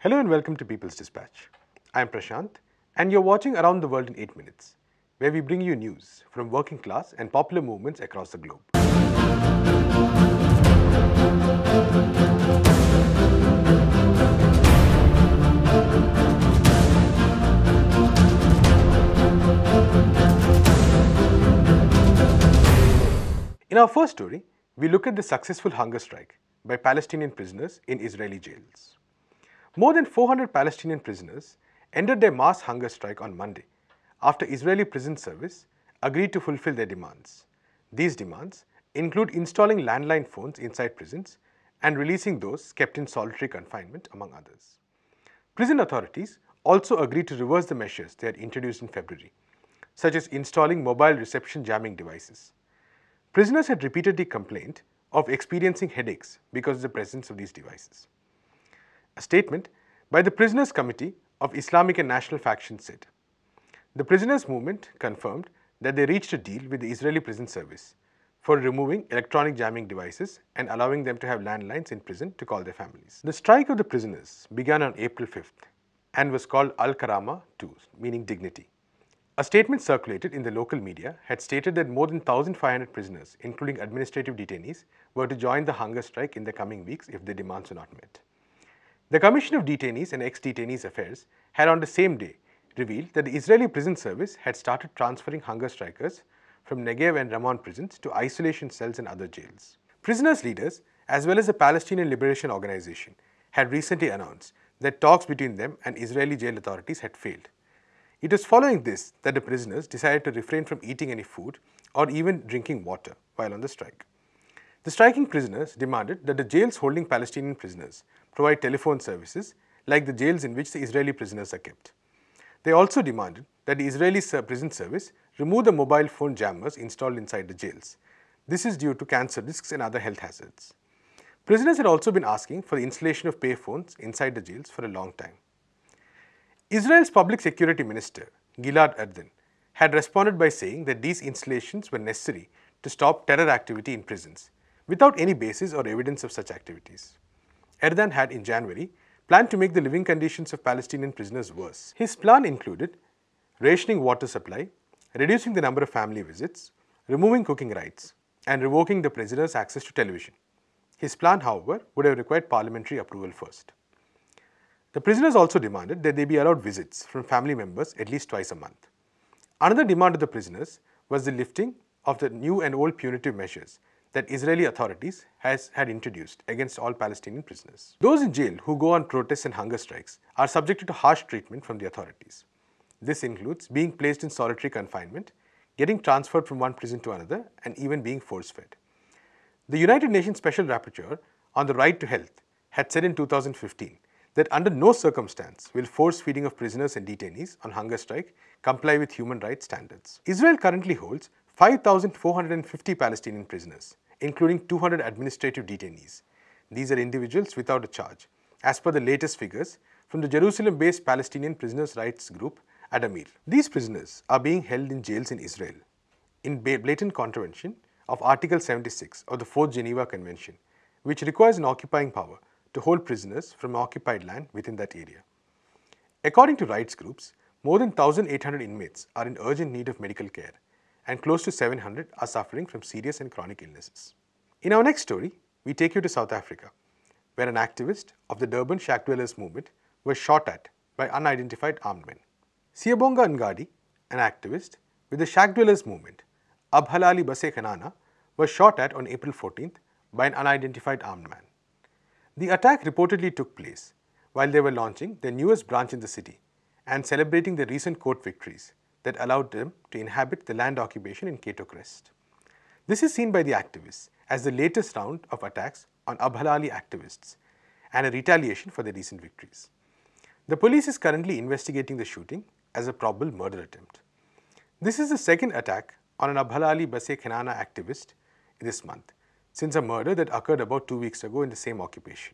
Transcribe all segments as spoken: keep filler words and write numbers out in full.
Hello and welcome to People's Dispatch. I am Prashant and you're watching Around the World in eight minutes, where we bring you news from working class and popular movements across the globe. In our first story, we look at the successful hunger strike by Palestinian prisoners in Israeli jails. More than four hundred Palestinian prisoners ended their mass hunger strike on Monday after Israeli Prison Service agreed to fulfill their demands. These demands include installing landline phones inside prisons and releasing those kept in solitary confinement, among others. Prison authorities also agreed to reverse the measures they had introduced in February, such as installing mobile reception jamming devices. Prisoners had repeatedly complained of experiencing headaches because of the presence of these devices. A statement by the Prisoners' Committee of Islamic and National Factions said, "The prisoners' movement confirmed that they reached a deal with the Israeli Prison Service for removing electronic jamming devices and allowing them to have landlines in prison to call their families." The strike of the prisoners began on April fifth and was called Al-Karama two, meaning dignity. A statement circulated in the local media had stated that more than one thousand five hundred prisoners, including administrative detainees, were to join the hunger strike in the coming weeks if their demands were not met. The Commission of Detainees and Ex-Detainees Affairs had on the same day revealed that the Israeli Prison Service had started transferring hunger strikers from Negev and Ramon prisons to isolation cells and other jails. Prisoners' leaders, as well as the Palestinian Liberation Organization, had recently announced that talks between them and Israeli jail authorities had failed. It was following this that the prisoners decided to refrain from eating any food or even drinking water while on the strike. The striking prisoners demanded that the jails holding Palestinian prisoners provide telephone services like the jails in which the Israeli prisoners are kept. They also demanded that the Israeli prison service remove the mobile phone jammers installed inside the jails. This is due to cancer risks and other health hazards. Prisoners had also been asking for the installation of payphones inside the jails for a long time. Israel's Public Security Minister, Gilad Erdan, had responded by saying that these installations were necessary to stop terror activity in prisons, without any basis or evidence of such activities. Erdan had, in January, planned to make the living conditions of Palestinian prisoners worse. His plan included rationing water supply, reducing the number of family visits, removing cooking rights, and revoking the prisoners' access to television. His plan, however, would have required parliamentary approval first. The prisoners also demanded that they be allowed visits from family members at least twice a month. Another demand of the prisoners was the lifting of the new and old punitive measures that Israeli authorities has, had introduced against all Palestinian prisoners. Those in jail who go on protests and hunger strikes are subjected to harsh treatment from the authorities. This includes being placed in solitary confinement, getting transferred from one prison to another, and even being force-fed. The United Nations Special Rapporteur on the Right to Health had said in two thousand fifteen that under no circumstance will force feeding of prisoners and detainees on hunger strike comply with human rights standards. Israel currently holds five thousand four hundred fifty Palestinian prisoners, including two hundred administrative detainees. These are individuals without a charge, as per the latest figures from the Jerusalem-based Palestinian Prisoners' Rights Group, Adamir. These prisoners are being held in jails in Israel, in blatant contravention of Article seventy-six of the Fourth Geneva Convention, which requires an occupying power to hold prisoners from occupied land within that area. According to rights groups, more than one thousand eight hundred inmates are in urgent need of medical care, and close to seven hundred are suffering from serious and chronic illnesses. In our next story, we take you to South Africa, where an activist of the Durban shack dwellers movement was shot at by unidentified armed men. Siyabonga Ngadi, an activist with the shack dwellers movement, Abhalali Base Khanana, was shot at on April fourteenth by an unidentified armed man. The attack reportedly took place while they were launching their newest branch in the city and celebrating their recent court victories that allowed them to inhabit the land occupation in Cato Crest. This is seen by the activists as the latest round of attacks on Abhalali activists and a retaliation for their recent victories. The police is currently investigating the shooting as a probable murder attempt. This is the second attack on an Abhalali Base Khanana activist this month, since a murder that occurred about two weeks ago in the same occupation.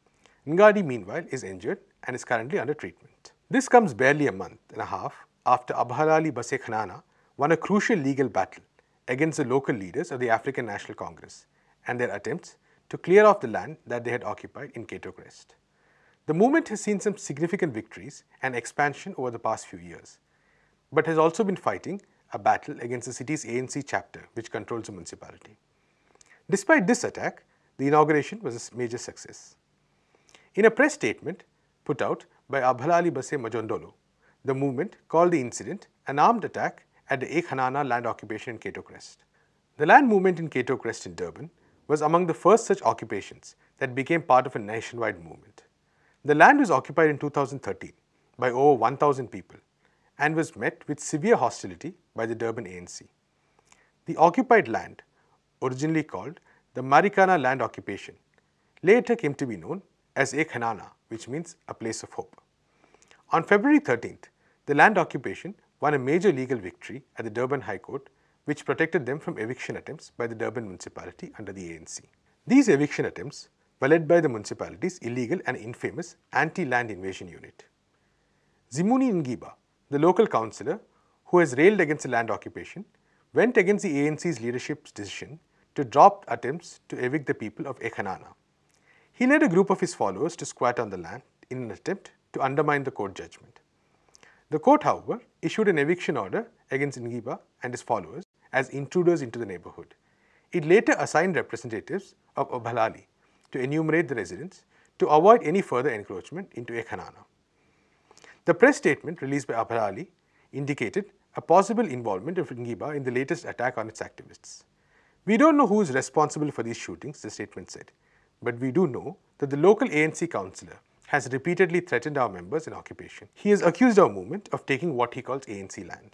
Ngadi, meanwhile, is injured and is currently under treatment. This comes barely a month and a half after Abhalali Base Khanana won a crucial legal battle against the local leaders of the African National Congress and their attempts to clear off the land that they had occupied in Cato Crest. The movement has seen some significant victories and expansion over the past few years, but has also been fighting a battle against the city's A N C chapter, which controls the municipality. Despite this attack, the inauguration was a major success. In a press statement put out by Abhalali Base Majondolo, the movement called the incident an armed attack at the Ek Hanana land occupation in Cato Crest. The land movement in Cato Crest in Durban was among the first such occupations that became part of a nationwide movement. The land was occupied in two thousand thirteen by over one thousand people and was met with severe hostility by the Durban A N C. The occupied land, originally called the Marikana land occupation, later came to be known as Ek Hanana, which means a place of hope. On February thirteenth, the land occupation won a major legal victory at the Durban High Court, which protected them from eviction attempts by the Durban municipality under the A N C. These eviction attempts were led by the municipality's illegal and infamous anti-land invasion unit. Zimuni Ngiba, the local councillor who has railed against the land occupation, went against the A N C's leadership's decision to drop attempts to evict the people of Ek Hanana. He led a group of his followers to squat on the land in an attempt to undermine the court judgment. The court, however, issued an eviction order against Ngiba and his followers as intruders into the neighborhood. It later assigned representatives of Abhalali to enumerate the residents to avoid any further encroachment into Ek Hanana. The press statement released by Abhalali indicated a possible involvement of Ngiba in the latest attack on its activists. We don't know who is responsible for these shootings, the statement said, but we do know that the local A N C councillor has repeatedly threatened our members in occupation. He has accused our movement of taking what he calls A N C land.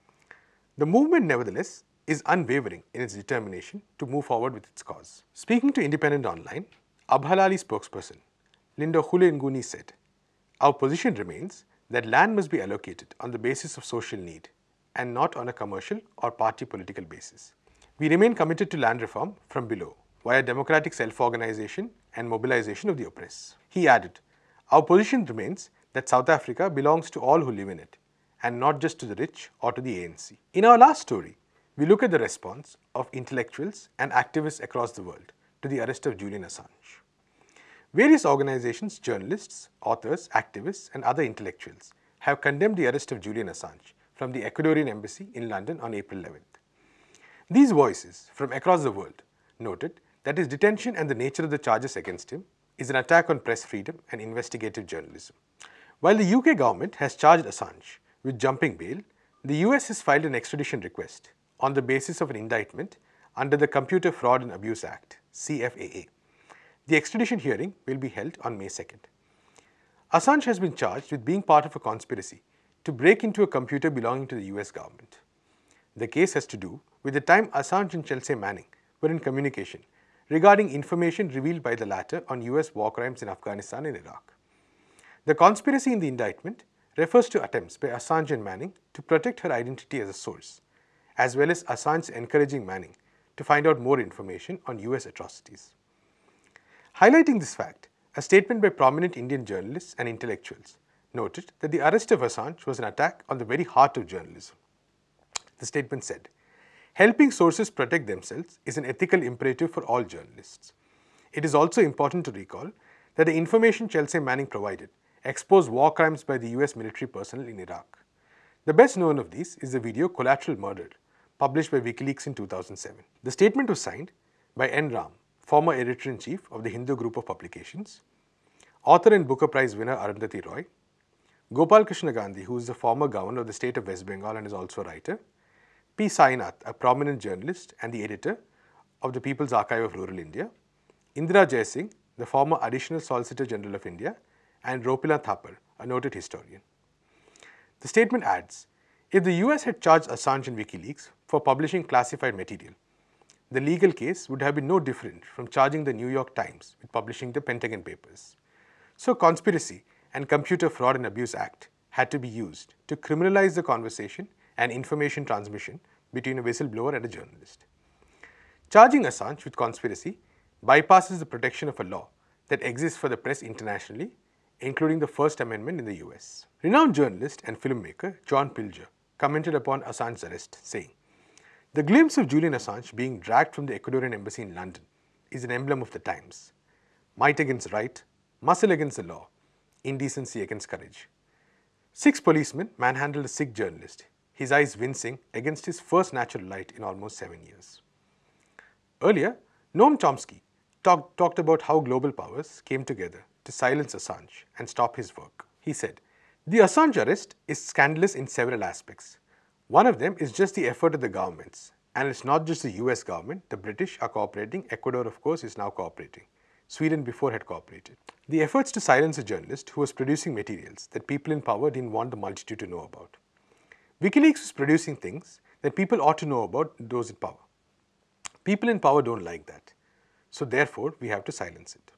The movement, nevertheless, is unwavering in its determination to move forward with its cause. Speaking to Independent Online, Abhalali spokesperson Linda Hule Nguni said, "Our position remains that land must be allocated on the basis of social need and not on a commercial or party political basis. We remain committed to land reform from below via democratic self-organization and mobilization of the oppressed." He added, "Our position remains that South Africa belongs to all who live in it and not just to the rich or to the A N C." In our last story, we look at the response of intellectuals and activists across the world to the arrest of Julian Assange. Various organizations, journalists, authors, activists, and other intellectuals have condemned the arrest of Julian Assange from the Ecuadorian embassy in London on April eleventh. These voices from across the world noted that his detention and the nature of the charges against him is an attack on press freedom and investigative journalism. While the U K government has charged Assange with jumping bail, the U S has filed an extradition request on the basis of an indictment under the Computer Fraud and Abuse Act, C F A A. The extradition hearing will be held on May second. Assange has been charged with being part of a conspiracy to break into a computer belonging to the U S government. The case has to do with the time Assange and Chelsea Manning were in communication regarding information revealed by the latter on U S war crimes in Afghanistan and Iraq. The conspiracy in the indictment refers to attempts by Assange and Manning to protect her identity as a source, as well as Assange encouraging Manning to find out more information on U S atrocities. Highlighting this fact, a statement by prominent Indian journalists and intellectuals noted that the arrest of Assange was an attack on the very heart of journalism. The statement said, "Helping sources protect themselves is an ethical imperative for all journalists. It is also important to recall that the information Chelsea Manning provided exposed war crimes by the U S military personnel in Iraq. The best known of these is the video Collateral Murder, published by WikiLeaks in two thousand seven. The statement was signed by N. Ram, former editor-in-chief of the Hindu Group of Publications, author and Booker Prize winner Arundhati Roy, Gopal Krishna Gandhi, who is the former governor of the state of West Bengal and is also a writer, P. Sainath, a prominent journalist and the editor of the People's Archive of Rural India, Indira Jaisingh, the former Additional Solicitor General of India, and Ropila Thapar, a noted historian. The statement adds, if the U S had charged Assange and WikiLeaks for publishing classified material, the legal case would have been no different from charging the New York Times with publishing the Pentagon Papers. So Conspiracy and Computer Fraud and Abuse Act had to be used to criminalize the conversation and information transmission between a whistleblower and a journalist. Charging Assange with conspiracy bypasses the protection of a law that exists for the press internationally, including the First Amendment in the U S. Renowned journalist and filmmaker John Pilger commented upon Assange's arrest, saying, "The glimpse of Julian Assange being dragged from the Ecuadorian embassy in London is an emblem of the times. Might against right, muscle against the law, indecency against courage. Six policemen manhandled a Sikh journalist, his eyes wincing against his first natural light in almost seven years. Earlier, Noam Chomsky talk, talked about how global powers came together to silence Assange and stop his work. He said, "The Assange arrest is scandalous in several aspects. One of them is just the effort of the governments. And it's not just the U S government, the British are cooperating, Ecuador of course is now cooperating. Sweden before had cooperated. The efforts to silence a journalist who was producing materials that people in power didn't want the multitude to know about. WikiLeaks was producing things that people ought to know about those in power. People in power don't like that. So therefore, we have to silence it."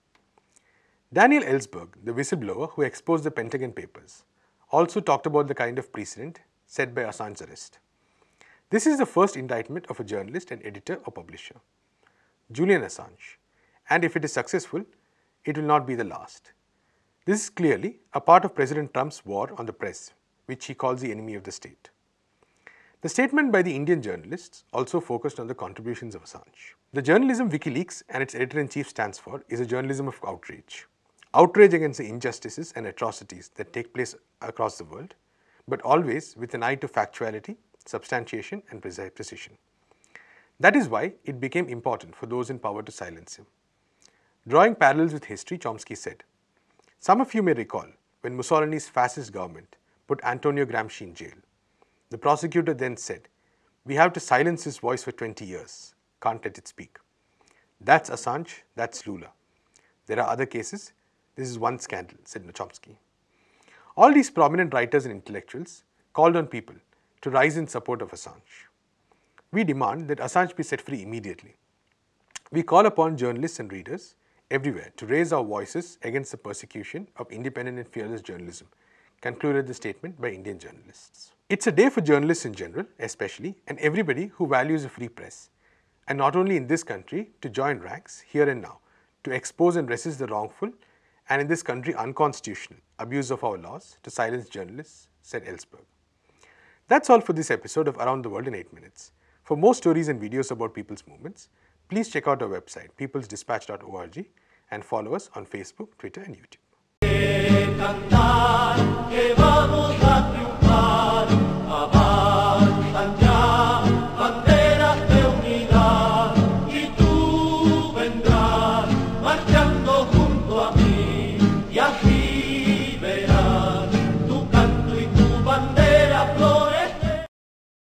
Daniel Ellsberg, the whistleblower who exposed the Pentagon Papers, also talked about the kind of precedent set by Assange's arrest. This is the first indictment of a journalist, an editor or publisher, Julian Assange, and if it is successful, it will not be the last. This is clearly a part of President Trump's war on the press, which he calls the enemy of the state. The statement by the Indian journalists also focused on the contributions of Assange. The journalism WikiLeaks and its editor-in-chief stands for is a journalism of outrage. Outrage against the injustices and atrocities that take place across the world, but always with an eye to factuality, substantiation and precision. That is why it became important for those in power to silence him. Drawing parallels with history, Chomsky said, "Some of you may recall when Mussolini's fascist government put Antonio Gramsci in jail. The prosecutor then said, 'We have to silence his voice for twenty years, can't let it speak.' That's Assange, that's Lula. There are other cases, this is one scandal," said Chomsky. All these prominent writers and intellectuals called on people to rise in support of Assange. We demand that Assange be set free immediately. We call upon journalists and readers everywhere to raise our voices against the persecution of independent and fearless journalism, concluded the statement by Indian journalists. It's a day for journalists in general, especially, and everybody who values a free press, and not only in this country, to join ranks here and now, to expose and resist the wrongful, and in this country unconstitutional, abuse of our laws to silence journalists, said Ellsberg. That's all for this episode of Around the World in eight minutes. For more stories and videos about people's movements, please check out our website, peoples dispatch dot org, and follow us on Facebook, Twitter, and YouTube.